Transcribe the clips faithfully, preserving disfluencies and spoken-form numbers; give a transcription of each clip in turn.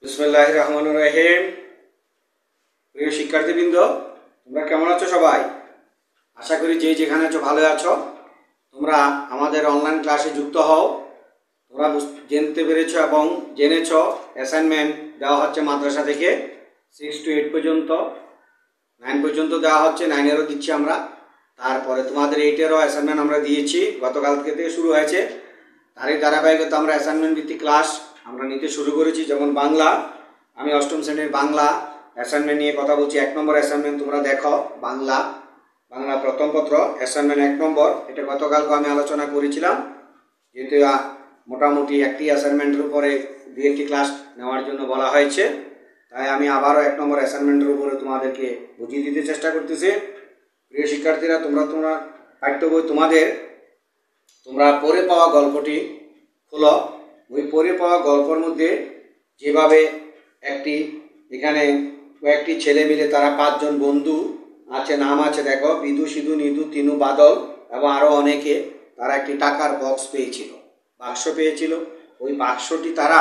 বিসমিল্লাহির রহমানির রহিম। প্রিয় শিক্ষার্থীবৃন্দ, তোমরা কেমন আছো? সবাই আশা করি যে যেখানে আছো ভালো আছো। তোমরা আমাদের অনলাইন ক্লাসে যুক্ত হও। তোমরা জানতে পেরেছো এবং জেনেছো অ্যাসাইনমেন্ট দেওয়া হচ্ছে মাদ্রাসা থেকে সিক্স টু এইট পর্যন্ত, নাইন পর্যন্ত দেওয়া হচ্ছে, নাইনেরও দিচ্ছি আমরা। তারপরে তোমাদের এইটেরও অ্যাসাইনমেন্ট আমরা দিয়েছি, গতকাল থেকে শুরু হয়েছে। তারই ধারাবাহিকতা আমরা অ্যাসাইনমেন্ট ভিত্তিক ক্লাস আমরা নিতে শুরু করেছি। যেমন বাংলা, আমি অষ্টম শ্রেণীর বাংলা অ্যাসাইনমেন্ট নিয়ে কথা বলছি। এক নম্বর অ্যাসাইনমেন্ট তোমরা দেখো, বাংলা বাংলা প্রথম পত্র অ্যাসাইনমেন্ট এক নম্বর। এটা গতকালকে আমি আলোচনা করেছিলাম, যেহেতু মোটামুটি একটি অ্যাসাইনমেন্টের উপরে দু একটি ক্লাস নেওয়ার জন্য বলা হয়েছে, তাই আমি আবারও এক নম্বর অ্যাসাইনমেন্টের উপরে তোমাদেরকে বুঝিয়ে দিতে চেষ্টা করতেছি। প্রিয় শিক্ষার্থীরা, তোমরা তোমরা পাঠ্য বই তোমাদের তোমরা পড়ে পাওয়া গল্পটি খোলো। ওই পড়ে পাওয়া গল্পের মধ্যে যেভাবে একটি এখানে কয়েকটি ছেলে মিলে, তারা পাঁচজন বন্ধু আছে, নাম আছে দেখো, বিদু, সিধু, নিধু, তিনু, বাদল এবং আরও অনেকে, তারা একটি টাকার বক্স পেয়েছিল, বাক্স পেয়েছিল। ওই বাক্সটি তারা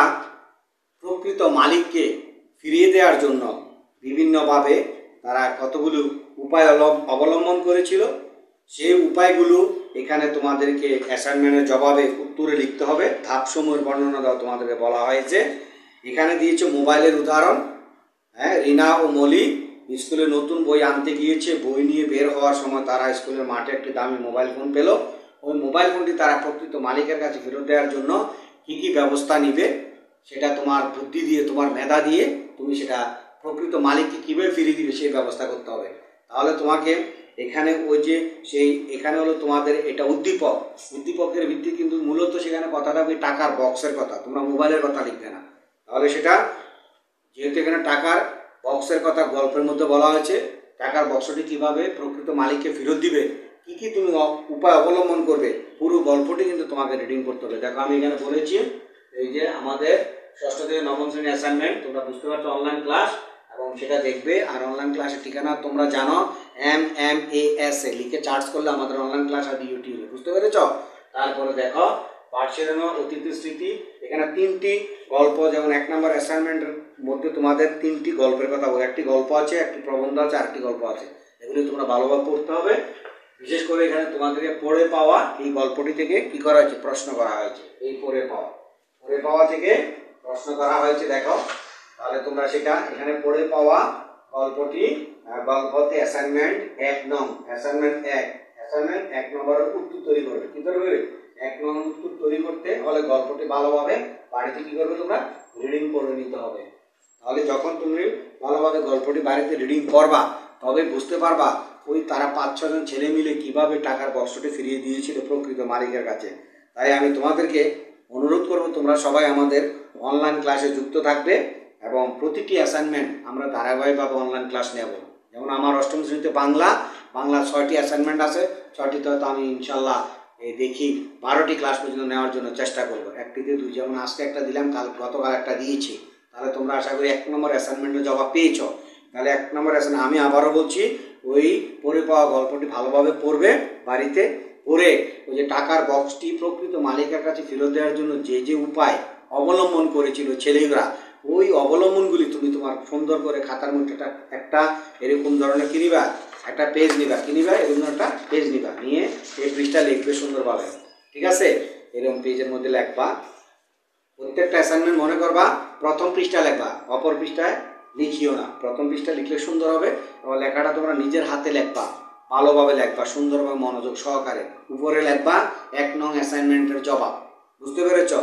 প্রকৃত মালিককে ফিরিয়ে দেওয়ার জন্য বিভিন্নভাবে তারা কতগুলো উপায় অবলম্বন করেছিল। সেই উপায়গুলো এখানে তোমাদেরকে অ্যাসাইনমেন্টের জবাবে উত্তরে লিখতে হবে। ধাপসমূহের বর্ণনা দেওয়া তোমাদেরকে বলা হয়েছে। এখানে দিয়েছে মোবাইলের উদাহরণ। হ্যাঁ, রিনা ও মলি স্কুলে নতুন বই আনতে গিয়েছে। বই নিয়ে বের হওয়ার সময় তারা স্কুলের মাঠে একটি দামি মোবাইল ফোন পেল। ওই মোবাইল ফোনটি তারা প্রকৃত মালিকের কাছে ফেরত দেওয়ার জন্য কী কী ব্যবস্থা নিবে, সেটা তোমার বুদ্ধি দিয়ে, তোমার মেধা দিয়ে তুমি সেটা প্রকৃত মালিককে কীভাবে ফিরিয়ে দিবে সেই ব্যবস্থা করতে হবে। তাহলে তোমাকে এখানে ওই যে সেই এখানে হলো তোমাদের এটা উদ্দীপক, উদ্দীপকের ভিত্তি কিন্তু মূলত সেখানে কথা থাকবে টাকার বক্সের কথা, তোমরা মোবাইলের কথা লিখবে না। তাহলে সেটা যেহেতু এখানে টাকার বক্সের কথা গল্পের মধ্যে বলা হয়েছে, টাকার বক্সটি কীভাবে প্রকৃত মালিককে ফেরত দিবে, কী কী তুমি উপায় অবলম্বন করবে, পুরো গল্পটি কিন্তু তোমাকে রিডিং করতে হবে। দেখো আমি এখানে বলেছি, এই যে আমাদের ষষ্ঠ থেকে নবম শ্রেণীর অ্যাসাইনমেন্ট, তোমরা বুঝতে পারছো অনলাইন ক্লাস, এবং সেটা দেখবে। আর অনলাইন ক্লাসের ঠিকানা তোমরা জানো, M M A S A লিখে চার্জ করলে আমাদের অনলাইন ক্লাস আর ইউটিউবে, বুঝতে পেরেছ? তারপরে দেখো পাঠ শিরোনাম, অতীত স্মৃতি। এখানে তিনটি গল্প, যেমন এক নম্বর অ্যাসাইনমেন্টের মধ্যে তোমাদের তিনটি গল্পের কথা বলে, একটি গল্প আছে, একটি প্রবন্ধ আছে, আরেকটি গল্প আছে। এগুলি তোমরা ভালোভাবে পড়তে হবে। বিশেষ করে এখানে তোমাদেরকে পড়ে পাওয়া এই গল্পটি থেকে কি করা হয়েছে, প্রশ্ন করা হয়েছে। এই পড়ে পাওয়া পড়ে পাওয়া থেকে প্রশ্ন করা হয়েছে, দেখো। তাহলে তোমরা সেটা এখানে পড়ে পাওয়া গল্পটি, গল্পতে অ্যাসাইনমেন্ট এক নং, অ্যাসাইনমেন্ট এক অ্যাসাইনমেন্ট এক নম্বরের উত্তর তৈরি করবে। কি তৈরি করবে? এক নম্বর উত্তর তৈরি করতে হলে গল্পটি ভালোভাবে বাড়িতে কি করবে, তোমরা রিডিং করে নিতে হবে। তাহলে যখন তুমি ভালোভাবে গল্পটি বাড়িতে রিডিং করবা, তবে বুঝতে পারবা ওই তারা পাঁচ ছজন ছেলে মিলে কিভাবে টাকার বক্সটি ফিরিয়ে দিয়েছিল প্রকৃত মালিকের কাছে। তাই আমি তোমাদেরকে অনুরোধ করব, তোমরা সবাই আমাদের অনলাইন ক্লাসে যুক্ত থাকবে এবং প্রতিটি অ্যাসাইনমেন্ট আমরা ধারাবাহিকভাবে অনলাইন ক্লাস নেব। যেমন আমার অষ্টম শ্রেণীতে বাংলা বাংলা ছয়টি অ্যাসাইনমেন্ট আছে, ছয়টিতে হয়তো আমি ইনশাল্লাহ এই দেখি বারোটি ক্লাস পর্যন্ত নেওয়ার জন্য চেষ্টা করব। একটিতে দুই, যেমন আজকে একটা দিলাম, কাল গতকাল একটা দিয়েছি। তাহলে তোমরা আশা করি এক নম্বর অ্যাসাইনমেন্টের জবাব পেয়েছ। তাহলে এক নম্বর অ্যাসাইনমেন্ট আমি আবারও বলছি, ওই পড়ে পাওয়া গল্পটি ভালোভাবে পড়বে বাড়িতে, পড়ে ওই যে টাকার বক্সটি প্রকৃত মালিকের কাছে ফেরত দেওয়ার জন্য যে যে উপায় অবলম্বন করেছিল ছেলেরা, ওই অবলম্বনগুলি তুমি তোমার সুন্দর করে খাতার মধ্যে একটা এরকম ধরনের কি নিবা, একটা পেজ নিবা, কি নিবা, এরকম একটা পেজ নিবা, নিয়ে এই পেজটা লিখবে সুন্দরভাবে, ঠিক আছে? এরকম পেজের মধ্যে লিখবা। প্রত্যেকটা অ্যাসাইনমেন্ট মনে করবা প্রথম পৃষ্ঠা লিখবা, অপর পৃষ্ঠায় লিখিও না। প্রথম পৃষ্ঠা লিখলে সুন্দর হবে, এবং লেখাটা তোমরা নিজের হাতে লিখবা, ভালোভাবে লিখবা, সুন্দরভাবে মনোযোগ সহকারে। উপরে লিখবা এক নং অ্যাসাইনমেন্টের জবাব, বুঝতে পেরেছ?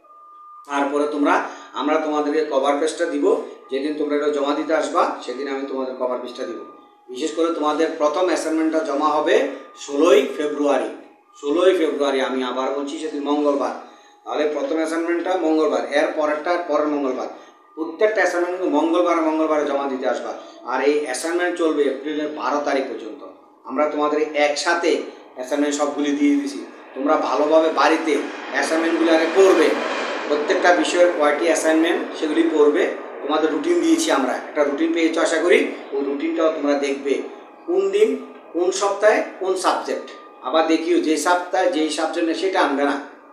তারপরে তোমরা আমরা তোমাদেরকে কভার পেজটা দিব, যেদিন তোমরা এটা জমা দিতে আসবা সেদিন আমি তোমাদের কভার পেজটা দিব। বিশেষ করে তোমাদের প্রথম অ্যাসাইনমেন্টটা জমা হবে ষোলোই ফেব্রুয়ারি ষোলোই ফেব্রুয়ারি আমি আবার বলছি, সেদিন মঙ্গলবার। তাহলে প্রথম অ্যাসাইনমেন্টটা মঙ্গলবার, এর পরেরটা পরের মঙ্গলবার। প্রত্যেকটা অ্যাসাইনমেন্ট মঙ্গলবার মঙ্গলবারে জমা দিতে আসবা। আর এই অ্যাসাইনমেন্ট চলবে এপ্রিলের বারো তারিখ পর্যন্ত। আমরা তোমাদের একসাথে অ্যাসাইনমেন্ট সবগুলি দিয়ে দিয়েছি। তোমরা ভালোভাবে বাড়িতে অ্যাসাইনমেন্টগুলি আগে পড়বে, প্রত্যেকটা বিষয়ের কয়টি অ্যাসাইনমেন্ট সেগুলি পড়বে। তোমাদের রুটিন দিয়েছি আমরা, একটা রুটিন পেয়েছো আশা করি। ওই রুটিনটাও তোমরা দেখবে, কোন দিন কোন সপ্তাহে কোন সাবজেক্ট। আবার দেখিও যে সপ্তাহে যেই সাবজেক্ট নেই সেটা আনবে না,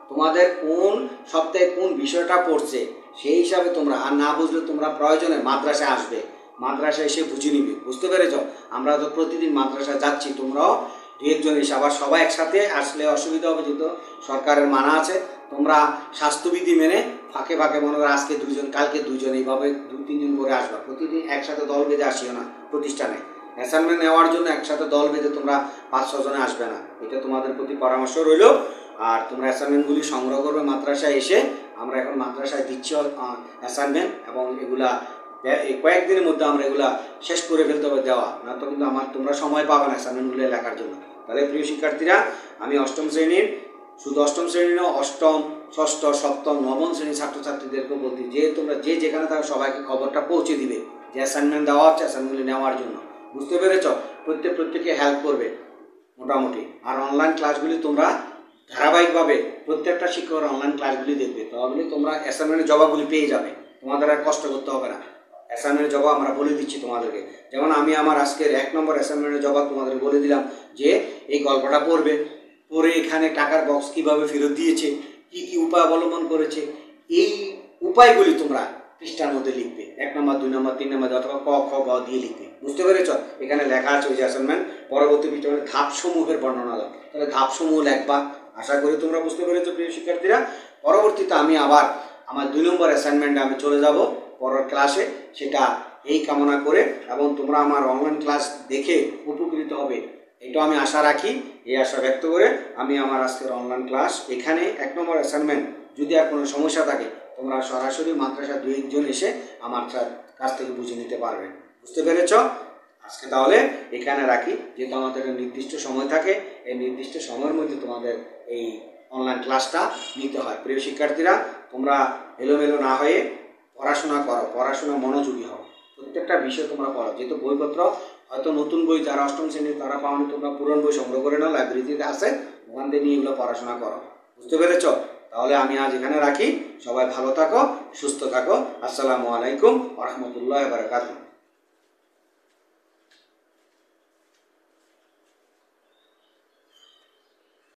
তোমাদের কোন সপ্তাহে কোন বিষয়টা পড়ছে সেই হিসাবে তোমরা, আর না বুঝলে তোমরা প্রয়োজনে মাদ্রাসায় আসবে, মাদ্রাসায় এসে বুঝে নিবে। বুঝতে পেরেছ? আমরা তো প্রতিদিন মাদ্রাসায় যাচ্ছি, তোমরাও দু একজন এসে, আবার সবাই একসাথে আসলে অসুবিধা হবে, যেহেতু সরকারের মানা আছে। তোমরা স্বাস্থ্যবিধি মেনে ফাঁকে ফাঁকে মনে করো আজকে দুইজন কালকে দুইজন এইভাবে দু তিনজন করে আসবা। প্রতিদিন একসাথে দল বেঁধে আসিও না প্রতিষ্ঠানে। অ্যাসাইনমেন্ট নেওয়ার জন্য একসাথে দল বেঁধে তোমরা পাঁচ ছজনে আসবে না, এটা তোমাদের প্রতি পরামর্শ রইল। আর তোমরা অ্যাসাইনমেন্টগুলি সংগ্রহ করবে মাদ্রাসায় এসে। আমরা এখন মাদ্রাসায় দিচ্ছি অ্যাসাইনমেন্ট, এবং এগুলা কয়েকদিনের মধ্যে আমরা এগুলা শেষ করে ফেলতে হবে দেওয়া, না তো কিন্তু আমার তোমরা সময় পাবে না অ্যাসাইনমেন্টগুলো লেখার জন্য। তাহলে প্রিয় শিক্ষার্থীরা, আমি অষ্টম শ্রেণীর, শুধু অষ্টম শ্রেণীর অষ্টম ষষ্ঠ সপ্তম নবম শ্রেণীর ছাত্রছাত্রীদেরকে বলতে, যে তোমরা যে যেখানে থাকো সবাইকে খবরটা পৌঁছে দিবে যে অ্যাসাইনমেন্ট দেওয়া হচ্ছে, অ্যাসাইনমেন্ট নেওয়ার জন্য। বুঝতে পেরেছ? প্রত্যেক প্রত্যেককে হেল্প করবে মোটামুটি। আর অনলাইন ক্লাসগুলি তোমরা ধারাবাহিকভাবে প্রত্যেকটা শিক্ষকের অনলাইন ক্লাসগুলি দেখবে, তাহলে তোমরা অ্যাসাইনমেন্টের জবাবগুলি পেয়ে যাবে, তোমাদের আর কষ্ট করতে হবে না। অ্যাসাইনমেন্টের জবাব আমরা বলে দিচ্ছি তোমাদেরকে। যেমন আমি আমার আজকের এক নম্বর অ্যাসাইনমেন্টের জবাব তোমাদের বলে দিলাম যে এই গল্পটা পড়বে, পড়ে এখানে টাকার বক্স কীভাবে ফেরত দিয়েছে, কী কী উপায় অবলম্বন করেছে, এই উপায়গুলি তোমরা পৃষ্ঠার মধ্যে লিখবে। এক নম্বর, দুই নম্বর, তিন নম্বর, অথবা ক খ গ দিয়ে লিখবে। বুঝতে পেরেছ? এখানে লেখা আছে ওই যে অ্যাসাইনমেন্ট পরবর্তী পৃষ্ঠা মানে ধাপসমূহের বর্ণনা দাও, তাহলে ধাপসমূহ লেখবা। আশা করি তোমরা বুঝতে পেরেছো প্রিয় শিক্ষার্থীরা। পরবর্তীতে আমি আবার আমার দুই নম্বর অ্যাসাইনমেন্টে আমি চলে যাব পরের ক্লাসে, সেটা এই কামনা করে, এবং তোমরা আমার অনলাইন ক্লাস দেখে উপকৃত হবে এটাও আমি আশা রাখি। এই আশা ব্যক্ত করে আমি আমার আজকের অনলাইন ক্লাস এখানে এক নম্বর অ্যাসাইনমেন্ট, যদি আর কোনো সমস্যা থাকে তোমরা সরাসরি মাদ্রাসা দুই একজন এসে আমার কাছ থেকে বুঝে নিতে পারবে। বুঝতে পেরেছ? আজকে তাহলে এখানে রাখি, যেহেতু আমাদের নির্দিষ্ট সময় থাকে, এই নির্দিষ্ট সময়ের মধ্যে তোমাদের এই অনলাইন ক্লাসটা নিতে হয়। প্রিয় শিক্ষার্থীরা, তোমরা এলোমেলো না হয়ে পড়াশোনা করো, পড়াশোনা মনোযোগী হও, প্রত্যেকটা বিষয় তোমরা পড়ো। যেহেতু বইপত্র হয়তো নতুন বই যারা অষ্টম শ্রেণীর তারা পাওনি, তোমরা পুরনো বই সংগ্রহ করে নাও, লাইব্রেরিতে আছে, ওখান থেকে নিয়ে এগুলো পড়াশোনা করো। বুঝতে পেরেছ? তাহলে আমি আজ এখানে রাখি। সবাই ভালো থাকো, সুস্থ থাকো। আসসালামু আলাইকুম ওয়া রাহমাতুল্লাহি ওয়া বারাকাতুহু।